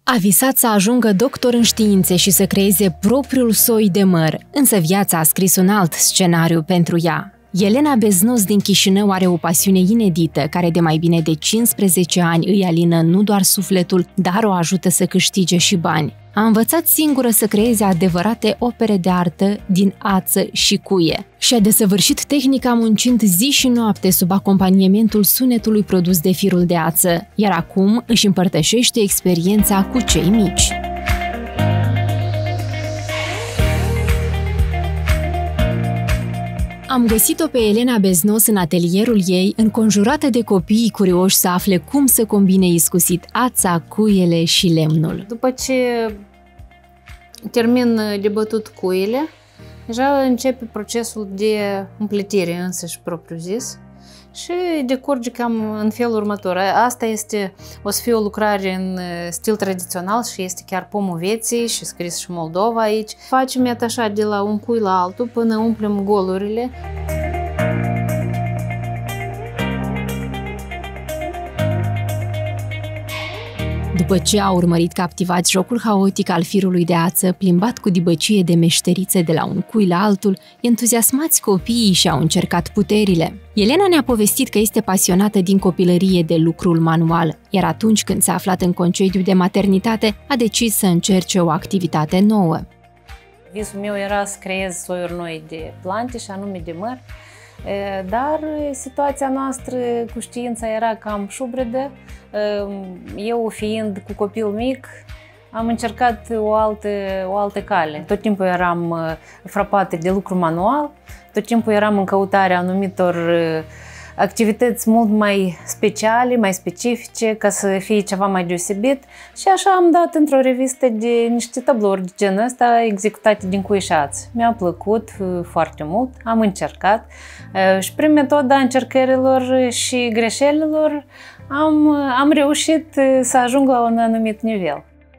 A visat să ajungă doctor în științe și să creeze propriul soi de măr, însă viața a scris un alt scenariu pentru ea. Elena Beznos din Chișinău are o pasiune inedită, care de mai bine de 15 ani îi alină nu doar sufletul, dar o ajută să câștige și bani. A învățat singură să creeze adevărate opere de artă din ață și cuie. Și-a desăvârșit tehnica muncind zi și noapte sub acompaniementul sunetului produs de firul de ață, iar acum își împărtășește experiența cu cei mici. Am găsit-o pe Elena Beznos în atelierul ei, înconjurată de copiii curioși să afle cum să combine iscusit ața, cuiele și lemnul. După ce termin de bătut cuiele, deja începe procesul de împletire însăși propriu-zis și decurge cam în felul următor. Asta o să fie o lucrare în stil tradițional și este chiar pomul vieții și scris și Moldova aici. Facem atașat de la un cui la altul până umplem golurile. După ce a urmărit captivat jocul haotic al firului de ață, plimbat cu dibăcie de meșterițe de la un cui la altul, entuziasmați copiii și-au încercat puterile. Elena ne-a povestit că este pasionată din copilărie de lucrul manual, iar atunci când s-a aflat în concediu de maternitate, a decis să încerce o activitate nouă. Visul meu era să creez soiuri noi de plante și anume de măr, dar situația noastră cu știința era cam șubredă. Eu, fiind cu copil mic, am încercat o altă cale. Tot timpul eram frapată de lucru manual, tot timpul eram în căutarea anumitor activități mult mai speciale, mai specifice, ca să fie ceva mai deosebit. Și așa am dat într-o revistă de niște tablouri de genul ăsta executate din cui și ață. Mi-a plăcut foarte mult, am încercat și prin metoda încercărilor și greșelilor am reușit să ajung la un anumit nivel.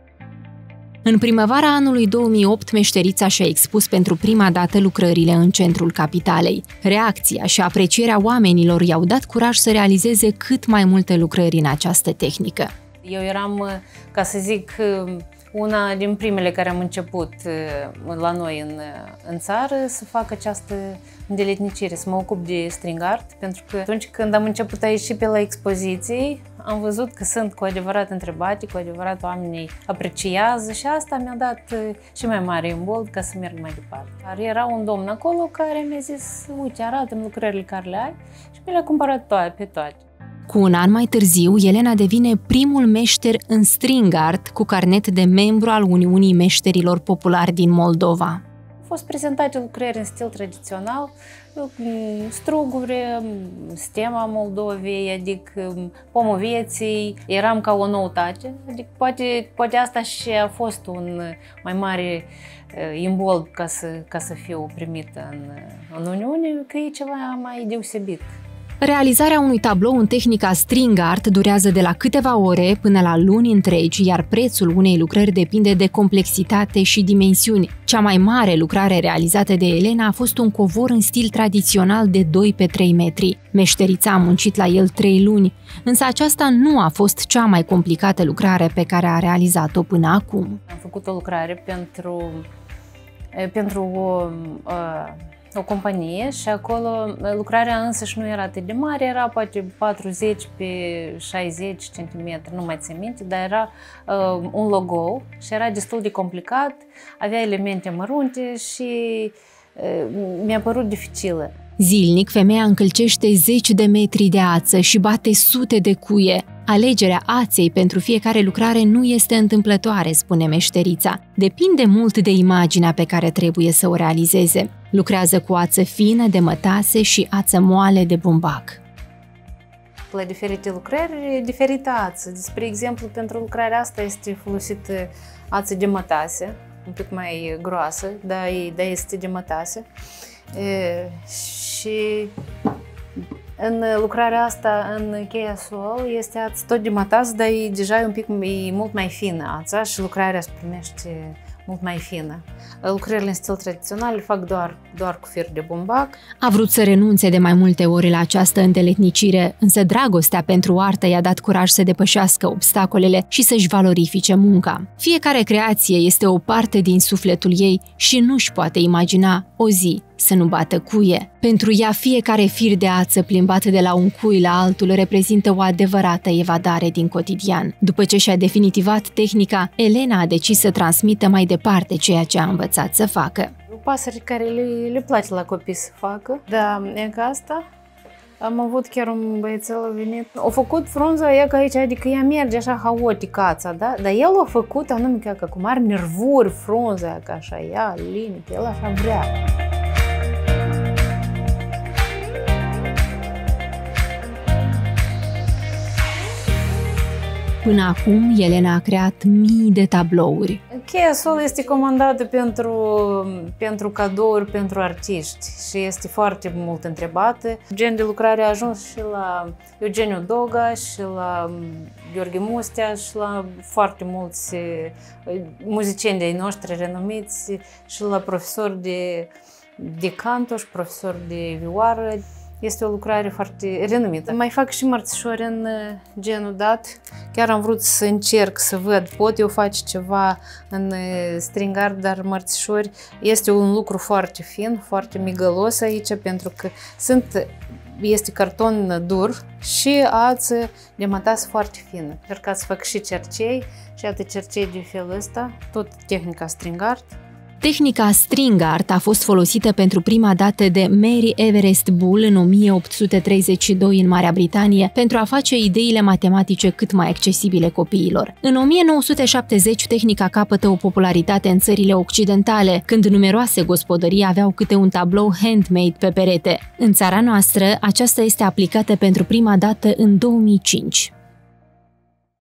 În primăvara anului 2008, meșterița și-a expus pentru prima dată lucrările în centrul capitalei. Reacția și aprecierea oamenilor i-au dat curaj să realizeze cât mai multe lucrări în această tehnică. Eu eram, ca să zic, una din primele care am început la noi în țară să fac această îndeletnicire, să mă ocup de string art, pentru că atunci când am început a ieși pe la expoziții, am văzut că sunt cu adevărat întrebate, cu adevărat oamenii apreciază și asta mi-a dat și mai mare imbold ca să merg mai departe. Dar era un domn acolo care mi-a zis, uite, arată-mi lucrările care le ai și mi le-a cumpărat pe toate. Cu un an mai târziu, Elena devine primul meșter în string art cu carnet de membru al Uniunii Meșterilor Populari din Moldova. Au fost prezentate lucrări în stil tradițional, struguri, stema Moldovei, adică pomul vieții, eram ca o noutate, adică poate asta și a fost un mai mare imbold ca să fiu primită în Uniune, că e ceva mai deosebit. Realizarea unui tablou în tehnica string art durează de la câteva ore până la luni întregi, iar prețul unei lucrări depinde de complexitate și dimensiuni. Cea mai mare lucrare realizată de Elena a fost un covor în stil tradițional de 2 pe 3 metri. Meșterița a muncit la el 3 luni, însă aceasta nu a fost cea mai complicată lucrare pe care a realizat-o până acum. Am făcut o lucrare pentru o companie și acolo lucrarea însăși nu era atât de mare, era poate 40 pe 60 cm, nu mai țin minte, dar era un logo și era destul de complicat, avea elemente mărunte și mi-a părut dificilă. Zilnic, femeia încălcește 10 de metri de ață și bate sute de cuie. Alegerea aței pentru fiecare lucrare nu este întâmplătoare, spune meșterița. Depinde mult de imaginea pe care trebuie să o realizeze. Lucrează cu ață fină de mătase și ață moale de bumbac. La diferite lucrări, diferită ață. Spre exemplu, pentru lucrarea asta este folosită ață de mătase, un pic mai groasă, dar este de mătase. Și în lucrarea asta, în cheia sol, este ață tot de mătase, dar deja e mult mai fină ața și lucrarea se primește mult mai fină. Lucrările în stil tradițional le fac doar cu fir de bumbac. A vrut să renunțe de mai multe ori la această îndeletnicire, însă dragostea pentru artă i-a dat curaj să depășească obstacolele și să-și valorifice munca. Fiecare creație este o parte din sufletul ei și nu-și poate imagina o zi să nu bată cuie. Pentru ea, fiecare fir de ață plimbat de la un cui la altul reprezintă o adevărată evadare din cotidian. După ce și-a definitivat tehnica, Elena a decis să transmită mai departe ceea ce a învățat să facă. Pasări care le place la copii să facă. Da, e ca asta. Am avut chiar un băiețel a venit. A făcut frunza ea ca aici, adică ea merge așa haotic ața, da? Dar el a făcut anume ca cum are nervuri frunza, ca așa, ea, limite, el așa vrea. Până acum, Elena a creat mii de tablouri. Cheia Sol este comandată pentru cadouri pentru artiști și este foarte mult întrebată. Gen de lucrare a ajuns și la Eugeniu Doga și la Gheorghe Mustea și la foarte mulți muzicieni de-ai noștri renumiți și la profesori de canto și profesori de vioară. Este o lucrare foarte renumită. Mai fac și mărțișori în genul dat. Chiar am vrut să încerc să văd, pot eu face ceva în string art, dar mărțișori este un lucru foarte fin, foarte migălos aici, pentru că este carton dur și ață de mătas foarte fină. Încercat să fac și cercei și iată cercei de felul ăsta, tot tehnica string art. Tehnica string art a fost folosită pentru prima dată de Mary Everest Bull în 1832 în Marea Britanie pentru a face ideile matematice cât mai accesibile copiilor. În 1970 tehnica capătă o popularitate în țările occidentale, când numeroase gospodării aveau câte un tablou handmade pe perete. În țara noastră, aceasta este aplicată pentru prima dată în 2005.